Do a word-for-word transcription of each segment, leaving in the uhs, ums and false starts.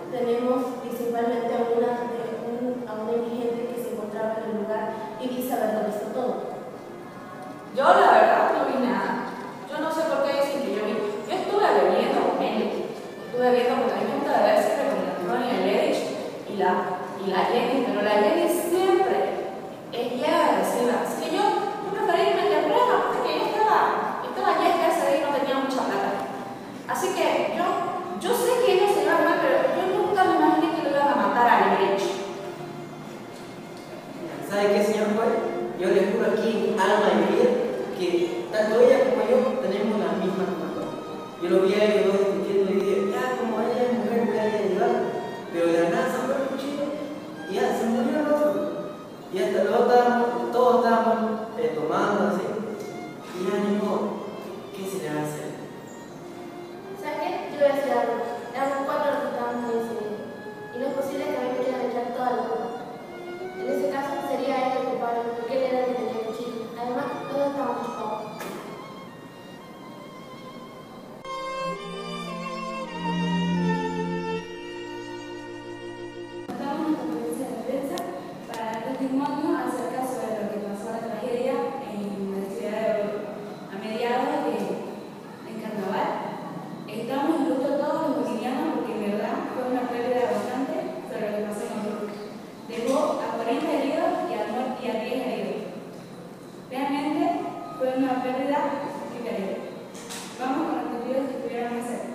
tenemos principalmente a una, de un, a una indigente que se encontraba en el lugar y dice haber dónde está todo. Yo la verdad no vi nada. Yo no sé por qué dicen que yo vi. Yo estuve bebiendo con él. Estuve viendo con la junta de ver siempre con la Antonia, el Edich y la, y la Jenny, pero la Jenny siempre es ya agresiva. Así que yo, yo preferí irme temprano porque yo estaba, estaba ya que ese día y no tenía mucha plata. Así que yo, yo sé que ellos se llevan mal, pero yo nunca me imaginé que lo iban a matar a Edich. ¿Sabe qué, señor juez? Yo le juro aquí, alma y vida, que tanto ella como yo tenemos la misma culpa. Yo lo vi a ellos dos discutiendo y dije, ya, como ella es mujer, voy a ir a ayudar. Pero de la nada sacó el cuchillo y ya se murió el otro. Y hasta luego estábamos, todos estábamos eh, tomando así. Y ya ni modo, ¿qué se le va a hacer? ¿Sabes qué? Yo voy a decir algo. Éramos cuatro los que estábamos en ese día. Y no es posible que a mí me quieran echar toda la culpa. En ese caso sería él el culpable, porque él era el que tenía el cuchillo. Además, todos estábamos chupados. Estamos en la conferencia de prensa para dar testimonio acerca sobre lo que pasó la tragedia en la ciudad de Oruro a mediados de, del carnaval. Estamos en luto todos los bolivianos porque en verdad fue una pérdida bastante sobre lo que pasó en Oruro. Dejó a cuarenta heridos y a, y a diez heridos. Realmente fue una pérdida increíble. Vamos con los testigos que estuvieron en ese.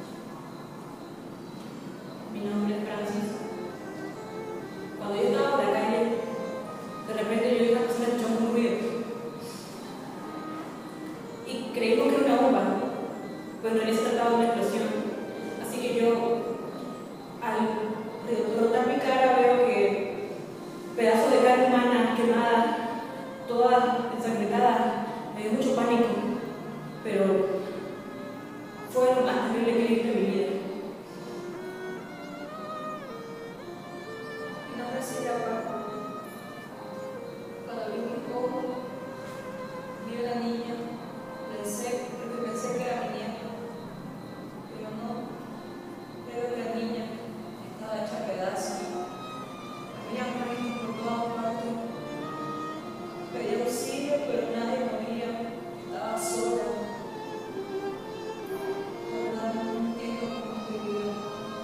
Mi nombre es Francis. Cuando yo estaba en la calle, de repente yo vi una persona escuchando un ruido. Y creímos que era una bomba. Pues no se trataba de una explosión. Así que yo, al rotar mi cara, veo que pedazos de carne humana quemada, toda ensangrentada, me dio mucho pánico. Pero fue lo más terrible que he visto en mi vida. Mi nombre es Silvia Paco. Cuando vi mi cojo, vi a la niña, pensé, porque pensé que era mi nieta. Pero no, veo que la niña estaba hecha a pedazos. Había muertos por todas partes. Pedí auxilio, pero nadie me oía. Estaba sola. La verdad no entiendo cómo estoy viviendo.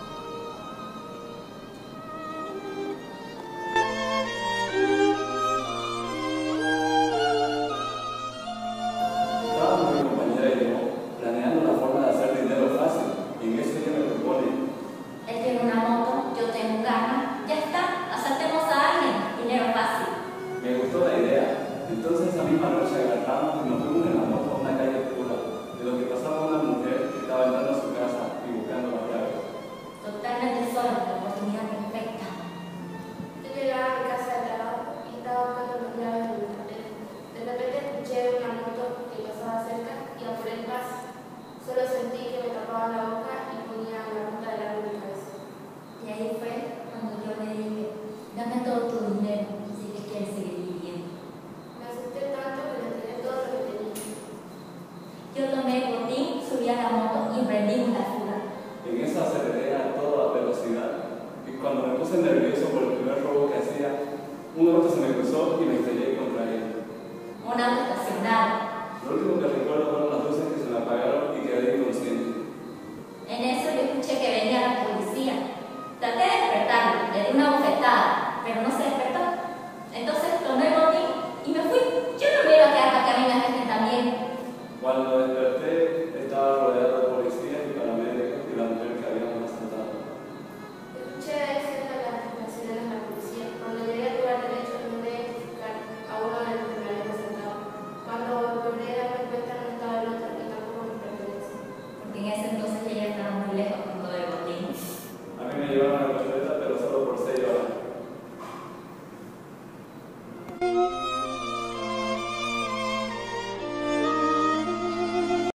Estábamos mi compañera y yo planeando una forma de hacer dinero fácil y en eso ella me propone. Él tiene una moto, yo tengo un carro, ya está, asaltemos a alguien, dinero fácil. Me gustó la idea, entonces esa misma noche agarramos y nos fuimos en la moto a una calle oscura, de lo que pasaba una mujer que estaba entrando a su casa y buscando las llaves. Totalmente sola, la oportunidad perfecta. Yo llegaba a mi casa de trabajo y estaba buscando los llaves de mi cartera. De repente escuché una moto que pasaba cerca y apuré el paso. Solo sentí que me tapaban la boca y ponía la punta del arma en mi cabeza. Y ahí fue cuando yo le dije, dame todo tu dinero si que quieres seguir viviendo. Me asusté tanto que le entregué todo lo que tenía. Yo tomé el botín, subí a la moto y emprendimos la fuga. En esa aceleré a toda velocidad y cuando me puse nervioso por el primer robo que hacía, un auto se me cruzó y me estrellé contra él. Un auto estacionado. Lo último que recuerdo fueron las luces que se me apagaron y quedé inconsciente. En eso yo escuché que venía la policía. Traté de despertarlo, le di una bofetada, pero no se despertó. Entonces tomé el botín y me fui. Yo no me iba a quedar para que a mí me arresten también. Cuando desperté, estaba rodeado de policías y paramédicos y la mujer que habíamos asaltado. Escuché de cerca las expresiones de la policía. Cuando llegué al lugar derecho, logré identificar a uno de los que me habían asaltado. Cuando logré darme cuenta, no estaba el otro y tampoco me pertenece. Porque en ese entonces ella estaba muy lejos con todo el botín. A mí me llevaron a la carpeta, pero solo por seis horas.